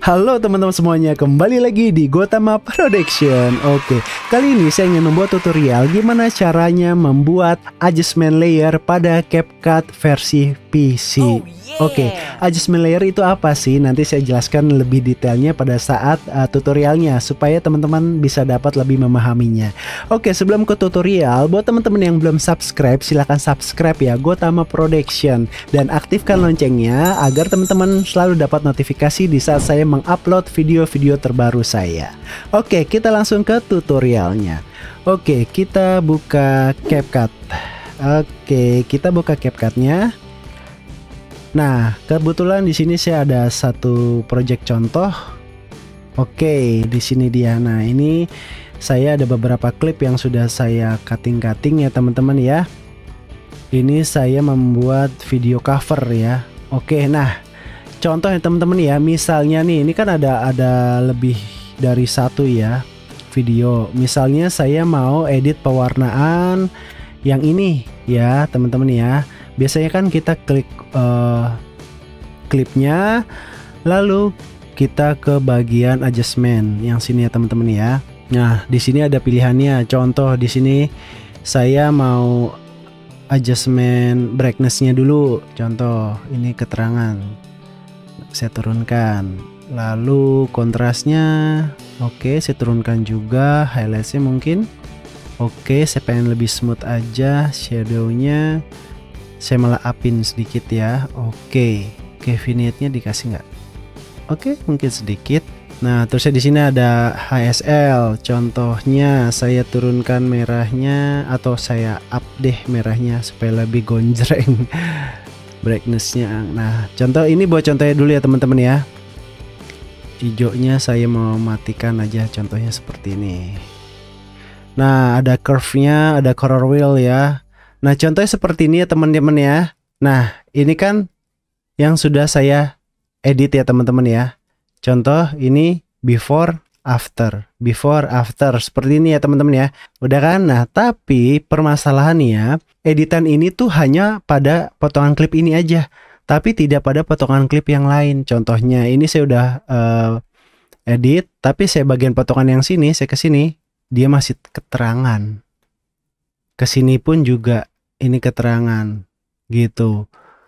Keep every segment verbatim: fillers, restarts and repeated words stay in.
Halo teman-teman semuanya, kembali lagi di Gotama Production. Oke, kali ini saya ingin membuat tutorial gimana caranya membuat adjustment layer pada CapCut versi P C. Oh, yeah. Oke, adjustment layer itu apa sih? Nanti saya jelaskan lebih detailnya pada saat uh, tutorialnya supaya teman-teman bisa dapat lebih memahaminya. Oke, sebelum ke tutorial, buat teman-teman yang belum subscribe, silahkan subscribe ya Gotama Production dan aktifkan loncengnya agar teman-teman selalu dapat notifikasi di saat saya mengupload video-video terbaru saya. Oke, kita langsung ke tutorialnya. Oke, kita buka CapCut. Oke, kita buka CapCut-nya. Nah, kebetulan di sini saya ada satu project contoh. Oke, di sini dia. Nah, ini saya ada beberapa klip yang sudah saya cutting-cutting ya teman-teman ya. Ini saya membuat video cover ya. Oke, nah contoh ya teman-teman ya, misalnya nih, ini kan ada ada lebih dari satu ya video. Misalnya saya mau edit pewarnaan yang ini ya teman-teman ya. Biasanya kan kita klik uh, klipnya, lalu kita ke bagian adjustment yang sini ya teman-teman ya. Nah di sini ada pilihannya. Contoh di sini saya mau adjustment brightness-nya dulu. Contoh ini keterangan. Saya turunkan, lalu kontrasnya oke saya turunkan juga, highlightsnya mungkin oke saya pengen lebih smooth aja, shadownya saya malah upin sedikit ya. Oke oke vignette-nya dikasih nggak? Oke mungkin sedikit. Nah terusnya di sini ada H S L, contohnya saya turunkan merahnya atau saya up deh merahnya supaya lebih gonjreng brightnessnya. Nah contoh ini buat contohnya dulu ya teman-teman ya. Hijaunya saya mau matikan aja, contohnya seperti ini. Nah ada curve-nya, ada color wheel ya. Nah contohnya seperti ini ya teman-teman ya. Nah ini kan yang sudah saya edit ya teman-teman ya. Contoh ini before after, before after seperti ini ya teman-teman ya. Udah kan? Nah tapi permasalahannya editan ini tuh hanya pada potongan klip ini aja, tapi tidak pada potongan klip yang lain. Contohnya ini saya udah uh, edit, tapi saya bagian potongan yang sini, saya ke sini, dia masih keterangan. Kesini pun juga ini keterangan gitu.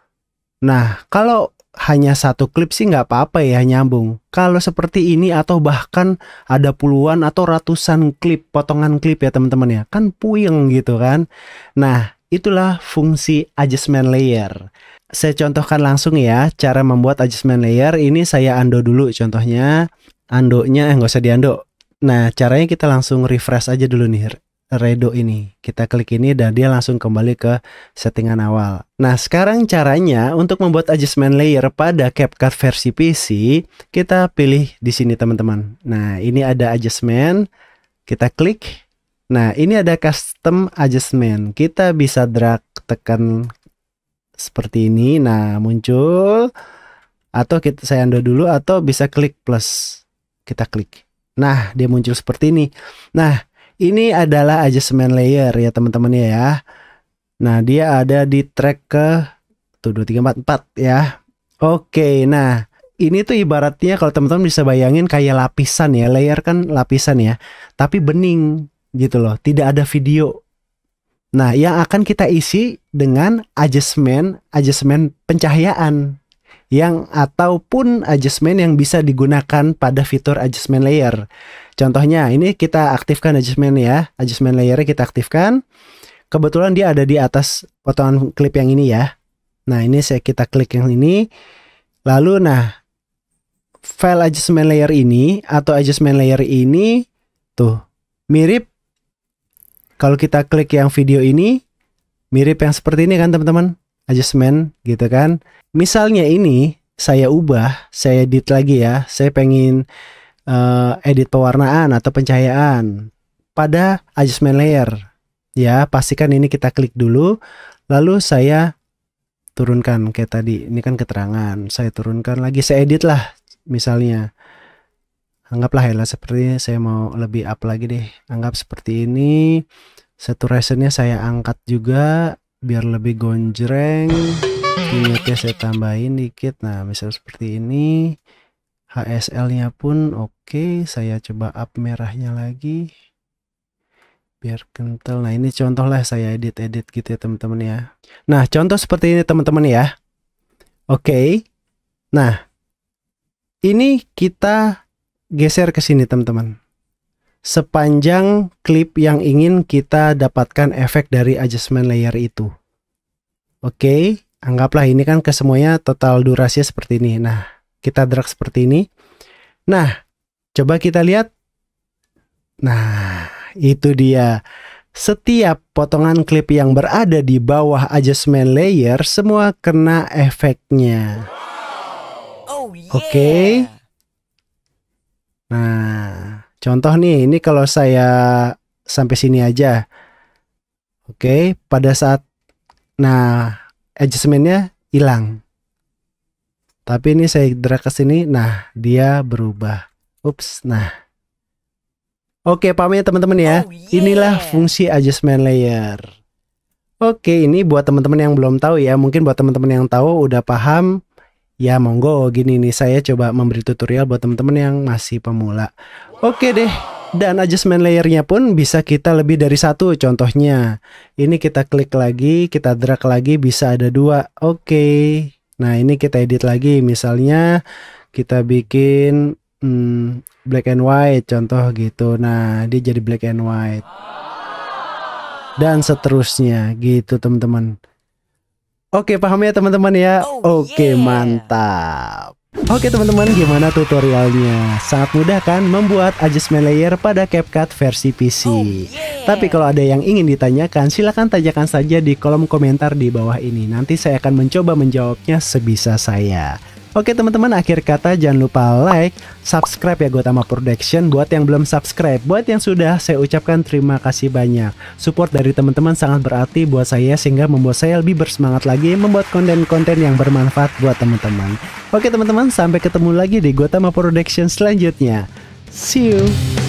Nah kalau hanya satu klip sih nggak apa-apa ya, nyambung. Kalau seperti ini atau bahkan ada puluhan atau ratusan klip, potongan klip ya teman-teman ya, kan puyeng gitu kan. Nah itulah fungsi adjustment layer. Saya contohkan langsung ya cara membuat adjustment layer. Ini saya undo dulu contohnya. Undo-nya eh, nggak usah di-undo. Nah caranya kita langsung refresh aja dulu nih Redo ini. Kita klik ini dan dia langsung kembali ke settingan awal. Nah sekarang caranya untuk membuat adjustment layer pada CapCut versi P C, kita pilih di sini teman-teman. Nah ini ada adjustment, kita klik. Nah ini ada custom adjustment, kita bisa drag tekan seperti ini. Nah muncul, atau kita saya undo dulu, atau bisa klik plus, kita klik. Nah dia muncul seperti ini. Nah ini adalah adjustment layer ya teman-teman ya. Nah dia ada di track ke tuh dua tiga empat empat ya. Oke, nah ini tuh ibaratnya kalau teman-teman bisa bayangin kayak lapisan ya. Layer kan lapisan ya, tapi bening gitu loh, tidak ada video. Nah yang akan kita isi dengan adjustment adjustment pencahayaan yang ataupun adjustment yang bisa digunakan pada fitur adjustment layer. Contohnya ini kita aktifkan adjustment ya, adjustment layernya kita aktifkan. Kebetulan dia ada di atas potongan klip yang ini ya. Nah ini saya kita klik yang ini. Lalu nah file adjustment layer ini atau adjustment layer ini tuh mirip. Kalau kita klik yang video ini mirip yang seperti ini kan teman-teman, adjustment gitu kan. Misalnya ini saya ubah, saya edit lagi ya. Saya pengen uh, edit pewarnaan atau pencahayaan pada adjustment layer. Ya, pastikan ini kita klik dulu. Lalu saya turunkan kayak tadi. Ini kan keterangan. Saya turunkan lagi, saya edit lah. Misalnya, anggaplah ya seperti ini. Saya mau lebih up lagi deh. Anggap seperti ini. Saturationnya saya angkat juga biar lebih gonjreng. Vignette saya tambahin dikit. Nah misal seperti ini, H S L-nya pun oke. Saya coba up merahnya lagi biar kental. Nah ini contoh lah saya edit-edit gitu ya teman-teman ya. Nah contoh seperti ini teman-teman ya. Oke. Nah ini kita geser ke sini teman-teman. Sepanjang klip yang ingin kita dapatkan efek dari adjustment layer itu. Oke, anggaplah ini kan ke semuanya total durasinya seperti ini. Nah, kita drag seperti ini. Nah, coba kita lihat. Nah, itu dia. Setiap potongan klip yang berada di bawah adjustment layer semua kena efeknya. Oh, yeah. Oke. Nah, contoh nih, ini kalau saya sampai sini aja. Oke, pada saat nah adjustmentnya hilang. Tapi ini saya drag ke sini, nah dia berubah. Ups, nah. Oke, paham ya teman-teman ya. Oh, yeah. Inilah fungsi adjustment layer. Oke, ini buat teman-teman yang belum tahu ya. Mungkin buat teman-teman yang tahu udah paham. Ya monggo, gini nih saya coba memberi tutorial buat teman-teman yang masih pemula. Oke deh. Dan adjustment layernya pun bisa kita lebih dari satu. Contohnya ini kita klik lagi, kita drag lagi, bisa ada dua. Oke. Nah ini kita edit lagi. Misalnya kita bikin hmm, black and white, contoh gitu. Nah dia jadi black and white. Dan seterusnya gitu teman-teman. Oke, paham ya teman-teman ya? Oh, Oke, yeah. Mantap. Oke teman-teman, gimana tutorialnya? Sangat mudah kan membuat adjustment layer pada CapCut versi P C. Oh, yeah. Tapi kalau ada yang ingin ditanyakan, silahkan tanyakan saja di kolom komentar di bawah ini. Nanti saya akan mencoba menjawabnya sebisa saya. Oke teman-teman, akhir kata jangan lupa like, subscribe ya Gotama Production. Buat yang belum subscribe, buat yang sudah, saya ucapkan terima kasih banyak. Support dari teman-teman sangat berarti buat saya sehingga membuat saya lebih bersemangat lagi membuat konten-konten yang bermanfaat buat teman-teman. Oke teman-teman, sampai ketemu lagi di Gotama Production selanjutnya. See you.